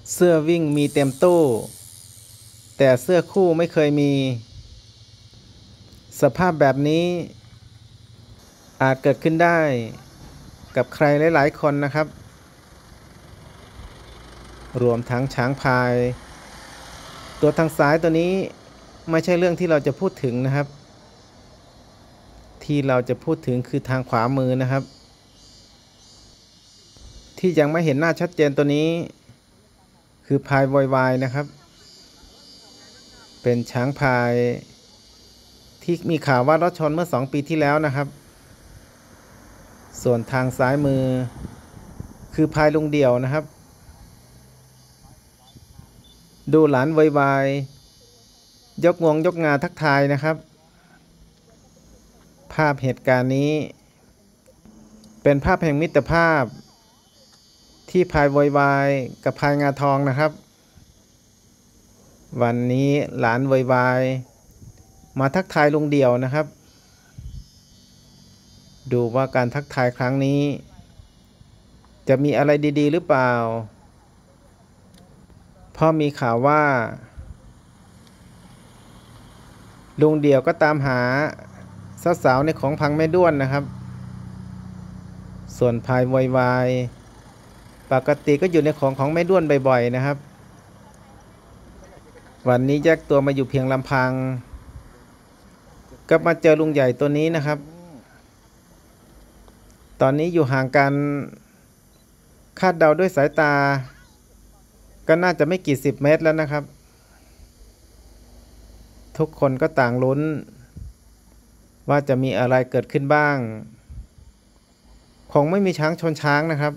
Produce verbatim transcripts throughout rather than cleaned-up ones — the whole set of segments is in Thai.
เสื้อวิ่งมีเต็มตู้แต่เสื้อคู่ไม่เคยมีสภาพแบบนี้อาจเกิดขึ้นได้กับใครหลายๆคนนะครับรวมทั้งช้างพายตัวทางซ้ายตัวนี้ไม่ใช่เรื่องที่เราจะพูดถึงนะครับที่เราจะพูดถึงคือทางขวามือนะครับที่ยังไม่เห็นหน้าชัดเจนตัวนี้คือพายโวยวายนะครับเป็นช้างพายที่มีข่าวว่ารถชนเมื่อสองปีที่แล้วนะครับส่วนทางซ้ายมือคือพายลุงเดี่ยวนะครับดูหลานโวยวายยกงวงยกงาทักทายนะครับภาพเหตุการณ์นี้เป็นภาพแห่งมิตรภาพที่พายโวยวายกับพายงาทองนะครับวันนี้หลานโวยวายมาทักทายลุงเดี่ยวนะครับดูว่าการทักทายครั้งนี้จะมีอะไรดีๆหรือเปล่าเพราะมีข่าวว่าลุงเดี่ยวก็ตามหาสาวๆในของพังแม่ด้วนนะครับส่วนพายโวยวายปกติก็อยู่ในของของแม่ด้วนบ่อยๆนะครับวันนี้แยกตัวมาอยู่เพียงลำพังก็มาเจอลุงใหญ่ตัวนี้นะครับตอนนี้อยู่ห่างกันคาดเดาด้วยสายตาก็น่าจะไม่กี่สิบเมตรแล้วนะครับทุกคนก็ต่างลุ้นว่าจะมีอะไรเกิดขึ้นบ้างคงไม่มีช้างชนช้างนะครับ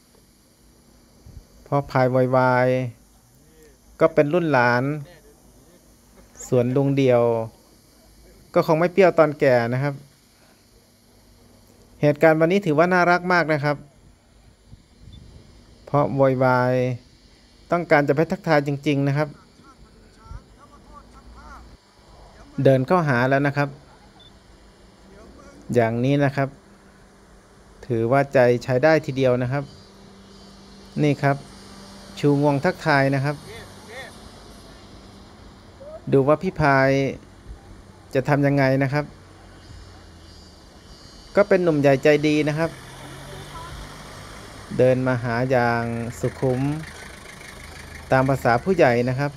เพราะพายโวยวายก็เป็นรุ่นหลานส่วนลุงเดียวก็คงไม่เปรี้ยวตอนแก่นะครับเหตุการณ์วันนี้ถือว่าน่ารักมากนะครับเพราะโวยวายต้องการจะไปทักทายจริงๆนะครับเดินเข้าหาแล้วนะครับอย่างนี้นะครับถือว่าใจใช้ได้ทีเดียวนะครับนี่ครับชูงวงทักทายนะครับดูว่าพี่พายจะทำยังไงนะครับก็เป็นหนุ่มใหญ่ใจดีนะครับเดินมาหาอย่างสุขุมตามภาษาผู้ใหญ่นะครับ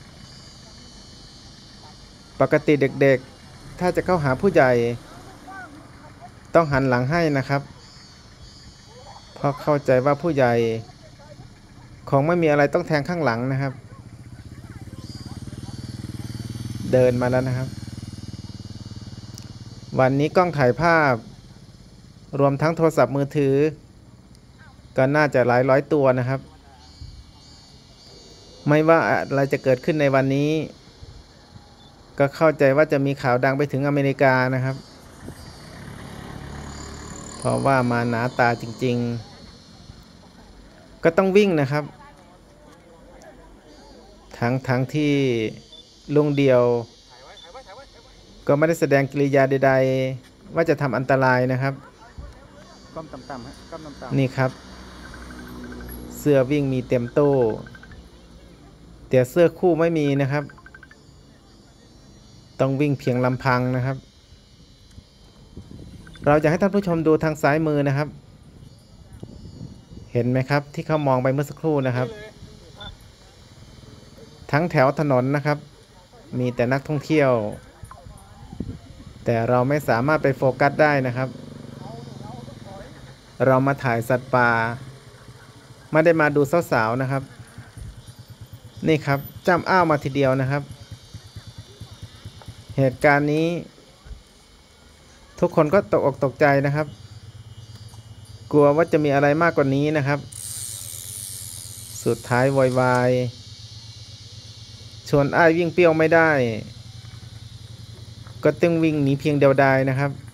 ปกติเด็กๆถ้าจะเข้าหาผู้ใหญ่ต้องหันหลังให้นะครับเพราะเข้าใจว่าผู้ใหญ่คงไม่มีอะไรต้องแทงข้างหลังนะครับเดินมาแล้วนะครับวันนี้กล้องถ่ายภาพรวมทั้งโทรศัพท์มือถือก็น่าจะหลายร้อยตัวนะครับไม่ว่าอะไรจะเกิดขึ้นในวันนี้ก็เข้าใจว่าจะมีข่าวดังไปถึงอเมริกานะครับเพราะว่ามาหนาตาจริงๆก็ต้องวิ่งนะครับทั้งทั้งที่ลุงเดียวก็ไม่ได้แสดงกิริยาใดๆว่าจะทำอันตรายนะครับก้มต่ำๆฮะก้มต่ำๆนี่ครับเสื้อวิ่งมีเต็มตู้แต่เสื้อคู่ไม่มีนะครับต้องวิ่งเพียงลำพังนะครับเราจะให้ท่านผู้ชมดูทางซ้ายมือนะครับเห็นไหมครับที่เขามองไปเมื่อสักครู่นะครับทั้งแถวถนนนะครับมีแต่นักท่องเที่ยวแต่เราไม่สามารถไปโฟกัสได้นะครับเรามาถ่ายสัตว์ป่าไม่ได้มาดูสาวๆนะครับนี่ครับจ้ำอ้าวมาทีเดียวนะครับเหตุการณ์นี้ทุกคนก็ตกอกตกใจนะครับกลัวว่าจะมีอะไรมากกว่านี้นะครับสุดท้ายโวยวายชวนอ้ายวิ่งเปรี้ยวไม่ได้ก็ต้องวิ่งหนีเพียงเดียวดายนะครับ